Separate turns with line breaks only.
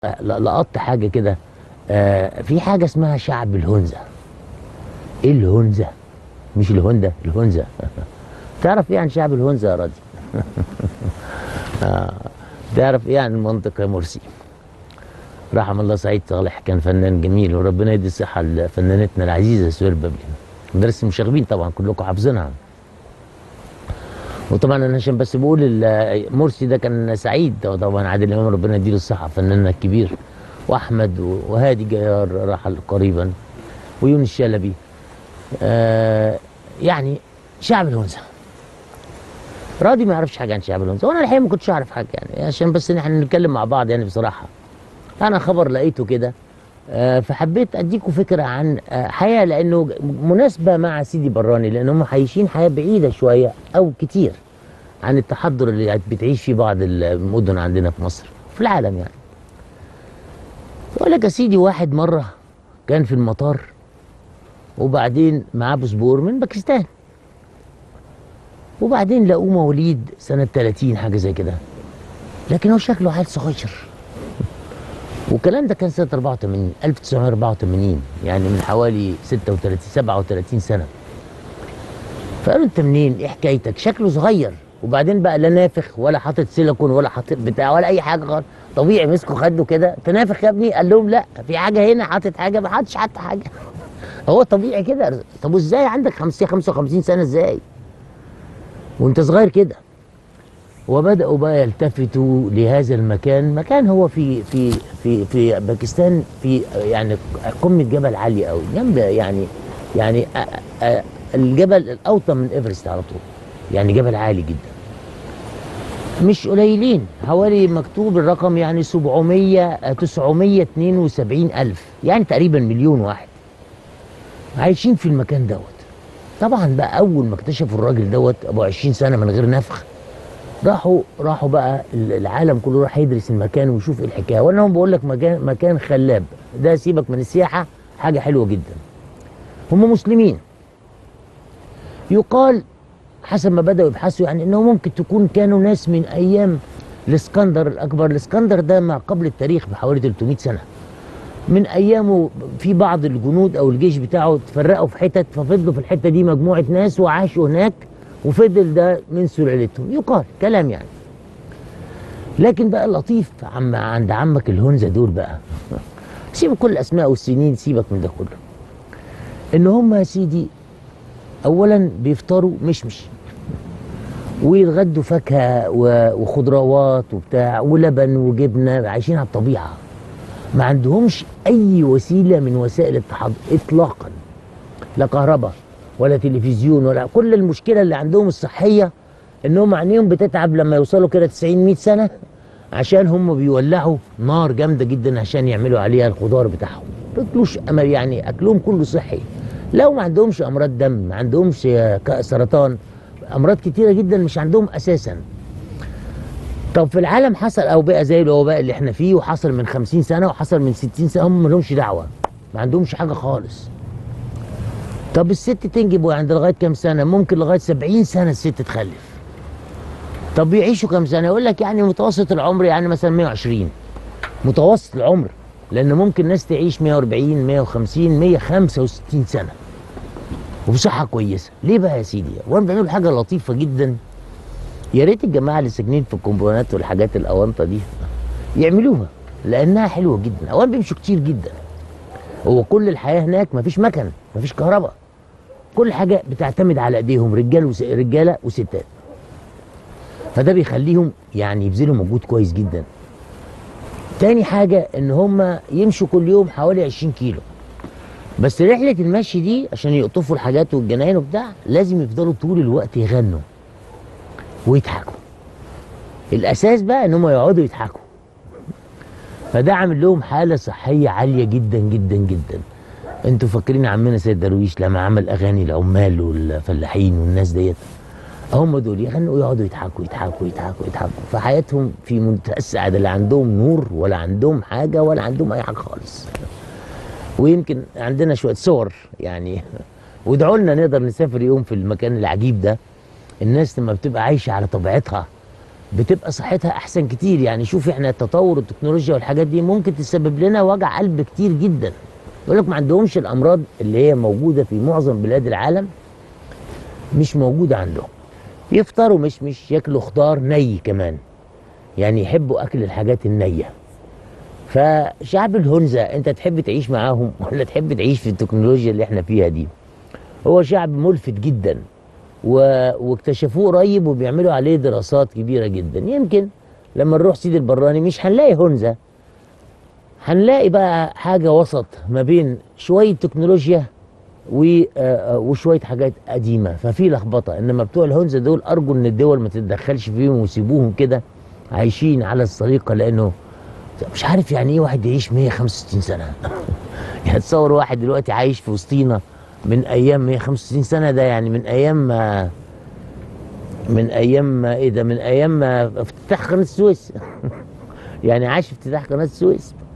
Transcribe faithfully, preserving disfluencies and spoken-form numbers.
لقطت حاجه كده. آه في حاجه اسمها شعب الهنزه. ايه الهنزه؟ مش الهوندا، الهنزه. تعرف ايه عن شعب الهنزه يا راضي؟ آه تعرف ايه عن المنطقه يا مرسي؟ رحم الله سعيد صالح، كان فنان جميل، وربنا يدي الصحه لفنانتنا العزيزه سهير بابلي. مدرسة المشاغبين طبعا كلكم حافظينها. وطبعا انا عشان بس بقول مرسي ده كان سعيد، طبعا عادل امام ربنا يديله الصحه فناننا الكبير، واحمد وهادي جيار رحل قريبا، ويونس شلبي. آه يعني شعب الهنزه. راضي ما يعرفش حاجه عن شعب الهنزه، وانا الحقيقه ما كنتش اعرف حاجه يعني، عشان بس ان احنا نتكلم مع بعض يعني بصراحه. انا خبر لقيته كده، آه فحبيت اديكم فكره عن آه حياه، لانه مناسبه مع سيدي براني، لان هم عايشين حياه بعيده شويه او كتير عن التحضر اللي بتعيش فيه بعض المدن عندنا في مصر في العالم يعني. يقول لك يا سيدي، واحد مره كان في المطار وبعدين معاه باسبور من باكستان، وبعدين لقوه مواليد سنه ثلاثين حاجه زي كده، لكن هو شكله عيل صغير. والكلام ده كان سنه أربعة وثمانين ألف وتسعمائة وأربعة وثمانين، يعني من حوالي ستة وثلاثين سبعة وثلاثين سنه. فقالوا انت منين؟ ايه حكايتك؟ شكله صغير، وبعدين بقى لا نافخ ولا حاطط سيليكون ولا حاطط بتاع ولا اي حاجه خالص، طبيعي. مسكوا خده كده، انت نافخ يا ابني؟ قال لهم لا، في حاجه هنا، حاطط حاجه. ما حطش حتى حاجه، هو طبيعي كده. طب وازاي عندك خمسين خمسة وخمسين سنه ازاي وانت صغير كده؟ وبداوا بقى يلتفتوا لهذا المكان. مكان هو في في في في باكستان، في يعني قمه جبل عاليه قوي، جنب يعني يعني أ أ الجبل الاوطى من ايفرست على طول، يعني جبل عالي جدا. مش قليلين، حوالي مكتوب الرقم يعني سبعمائة تسعمائة واثنين وسبعين الف، يعني تقريبا مليون واحد عايشين في المكان دوت. طبعا بقى اول ما اكتشفوا الراجل دوت ابو عشرين سنه من غير نفخ، راحوا راحوا بقى العالم كله راح يدرس المكان ويشوف ايه الحكايه. وانا بقول لك مكان مكان خلاب ده، سيبك من السياحه، حاجه حلوه جدا. هم مسلمين. يقال حسب ما بدأوا يبحثوا يعني انه ممكن تكون كانوا ناس من ايام الاسكندر الاكبر. الاسكندر ده ما قبل التاريخ بحوالي ثلاثمائة سنه. من ايامه في بعض الجنود او الجيش بتاعه تفرقوا في حتت، ففضلوا في الحته دي مجموعه ناس وعاشوا هناك، وفضل ده من سلالتهم. يقال كلام يعني. لكن بقى اللطيف عم عند عمك الهنزه دول بقى، سيبوا كل الاسماء والسنين، سيبك من ده كله. ان هم يا سيدي اولا بيفطروا مشمش، ويتغدوا فاكهه وخضروات وبتاع ولبن وجبنه، عايشين على الطبيعه. ما عندهمش اي وسيله من وسائل التحضر اطلاقا، لا كهرباء ولا تلفزيون ولا. كل المشكله اللي عندهم الصحيه انهم عينيهم بتتعب لما يوصلوا كده تسعين مائة سنه، عشان هم بيولعوا نار جامده جدا عشان يعملوا عليها الخضار بتاعهم. ما بياكلوش، يعني اكلهم كله صحي. لو ما عندهمش امراض دم، ما عندهمش سرطان، امراض كتيره جدا مش عندهم اساسا. طب في العالم حصل اوبئه زي الوباء اللي احنا فيه، وحصل من خمسين سنه وحصل من ستين سنه، هم ما لهمش دعوه، ما عندهمش حاجه خالص. طب الست تنجب عند لغايه كام سنه؟ ممكن لغايه سبعين سنه الست تخلف. طب بيعيشوا كام سنه؟ يقول لك يعني متوسط العمر يعني مثلا مائة وعشرين، متوسط العمر، لان ممكن ناس تعيش مائة وأربعين مائة وخمسين مائة وخمسة وستين سنه وبصحه كويسه. ليه بقى يا سيدي؟ وانا بيعملوا حاجه لطيفه جدا، يا ريت الجماعه اللي ساكنين في الكومبونات والحاجات الاونطه دي يعملوها، لانها حلوه جدا. اولا بيمشوا كتير جدا، هو كل الحياه هناك مفيش مكن، مفيش كهرباء، كل حاجه بتعتمد على ايديهم، رجال وس... رجاله وستات. فده بيخليهم يعني يبذلوا مجهود كويس جدا. تاني حاجه ان هم يمشوا كل يوم حوالي عشرين كيلو. بس رحله المشي دي عشان يقطفوا الحاجات والجناين وبتاع، لازم يفضلوا طول الوقت يغنوا ويضحكوا. الاساس بقى ان هم يقعدوا يضحكوا. فده عامل لهم حاله صحيه عاليه جدا جدا جدا. انتوا فاكرين عمنا سيد درويش لما عمل اغاني العمال والفلاحين والناس ديت؟ هم دول يغنوا ويقعدوا يضحكوا يضحكوا يضحكوا يضحكوا، فحياتهم في منتهى السعاده، لا عندهم نور ولا عندهم حاجه ولا عندهم اي حاجه خالص. ويمكن عندنا شويه صور يعني، وادعوا لنا نقدر نسافر يوم في المكان العجيب ده. الناس لما بتبقى عايشه على طبيعتها بتبقى صحتها احسن كتير. يعني شوف احنا التطور التكنولوجيا والحاجات دي ممكن تسبب لنا وجع قلب كتير جدا. يقول لك ما عندهمش الامراض اللي هي موجوده في معظم بلاد العالم، مش موجوده عندهم. يفطروا مشمش، ياكلوا خضار ني كمان، يعني يحبوا اكل الحاجات النيه. فشعب الهنزه انت تحب تعيش معاهم ولا تحب تعيش في التكنولوجيا اللي احنا فيها دي؟ هو شعب ملفت جدا و... واكتشفوه قريب وبيعملوا عليه دراسات كبيره جدا. يمكن لما نروح سيدي البراني مش هنلاقي هنزه، هنلاقي بقى حاجه وسط ما بين شويه تكنولوجيا و... آه، وشويه حاجات قديمه، ففي لخبطه. انما بتوع الهنزه دول ارجو ان الدول ما تتدخلش فيهم ويسيبوهم كده عايشين على السليقه، لانه مش عارف يعني ايه واحد يعيش مية وخمسة وستين سنه. يعني تصور واحد دلوقتي عايش في وسطينا من ايام مية وخمسة وستين سنه، ده يعني من ايام ما من ايام ما ايه ده من ايام ما افتتاح قناه السويس. يعني عاش في افتتاح قناه السويس.